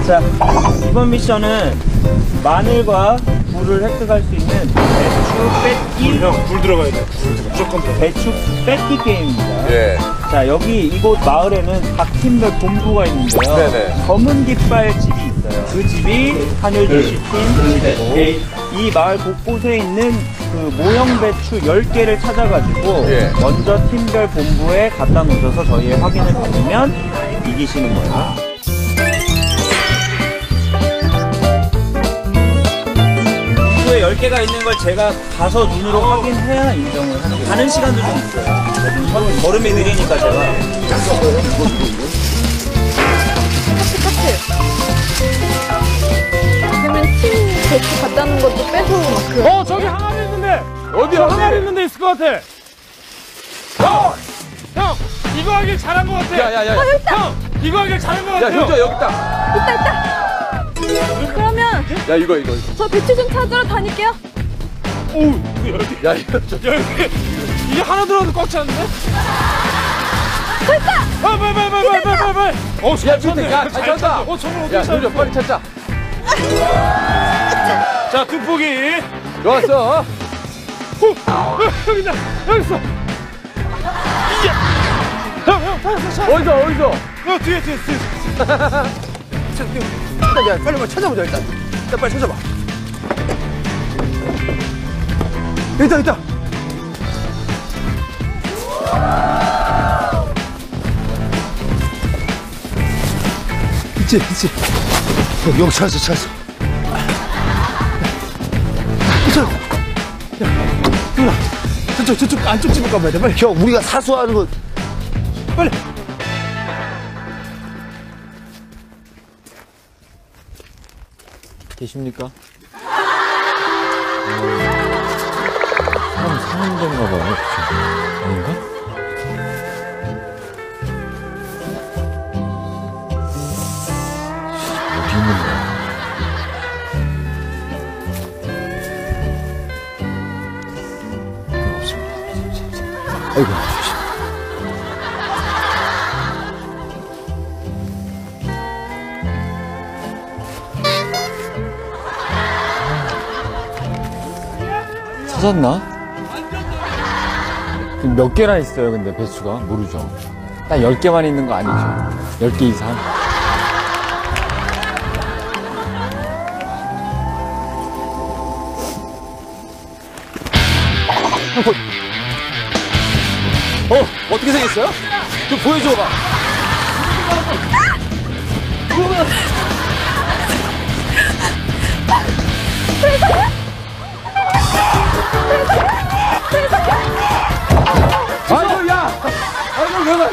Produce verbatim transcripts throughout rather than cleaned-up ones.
자, 이번 미션은 마늘과 굴을 획득할 수 있는 배추 뺏기. 형, 굴 들어가야 돼. 굴 무조건 들어가. 배추 뺏기 게임입니다. 예. 자, 여기 이곳 마을에는 각 팀별 본부가 있는데요. 네네. 검은 깃발 집이 있어요. 그 집이 한효주 씨 팀 집이고, 이 마을 곳곳에 있는 그 모형 배추 열 개를 찾아가지고 예. 먼저 팀별 본부에 갖다 놓으셔서 저희의 확인을 받으면 이기시는 거예요. 본부에 열 개가 있는 걸 제가 가서 눈으로 확인해야 인정을 하는 거예요. 가는 시간도 좀 있어요. 걸음이 느리니까 제가. 그러면 팀 배추 갖다 놓은 것도 빼서 그. 어, 저기 항아리 있는데! 어디야? 항아리 있는데 있을 것 같아! 형! 형! 이거 하길 잘한 것 같아! 야, 야, 야. 형! 이거 하길 잘한 것 같아! 야, 효주야, 여기 있다. 있다 있다. 그러면 야, 이거, 이거, 이거. 저 배추 좀 찾으러 다닐게요. 오우, 이거 여기. 야, 이거 저. 여기. 이게 하나 들어도 꽉 찼는데? 됐다. 아, 빨리, 빨리, 빨리, 빨리, 빨리, 빨리! 어, 야, 잘 밑에, 찼네. 야, 잘 찼다. 어, 저걸 야, 어떻게 효주 찾았어? 빨리 찾자. 자, 두 포기. 좋았어. 후! 어, 여기 있다! 여기 있어! 이게! 형, 형, 찾았어, 찾았어! 어디서, 어디서? 형, 뒤에, 뒤에, 뒤에. 일단, 야, 빨리 찾아보자, 일단. 일단 빨리 찾아봐. 있다, 있다. 있지, 있지. 여기, 여기 찾았어, 찾았어. 찾았어. 야, 누나. 저쪽, 저쪽, 안쪽 집을 가봐야 돼, 빨리. 형, 우리가 사수하는 거. 빨리. 계십니까? 사람 사는 데인가 봐요. 아닌가? 어디 있는 거야? 없습니다. 아이고, 찾았나? 몇 개나 있어요, 근데 배추가? 모르죠. 딱 열 개만 있는 거 아니죠? 열 개 이상? 어, 어떻게 생겼어요? 좀 보여줘봐. 아이고, 야! 아이고, 왜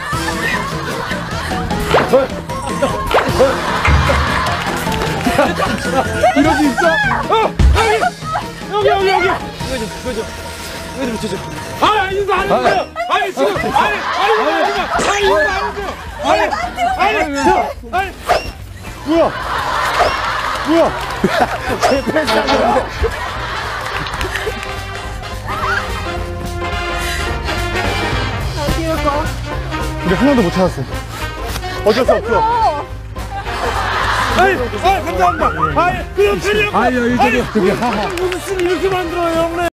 이럴 수 있어? 어! 여기! 여기, 여기, 여기! 이거 좀, 이거 좀, 이거 좀 붙여줘. 아니, 이거 아니에요! 아니, 지금! 아니, 아니, 이거 아니죠! 아니, 이거 아니죠! 아니, 아니, 아니! 뭐야? 뭐야? 제 패스하는데. 어디로 가? 우리 하나도 못 찾았어. 어쩔 수 없어. 아니, 아니, 감사합니다! 아니, 그럼 데리고! 아니, 여기, 저기, 저기, 하하. 무슨 이렇게 만들어요, 형네!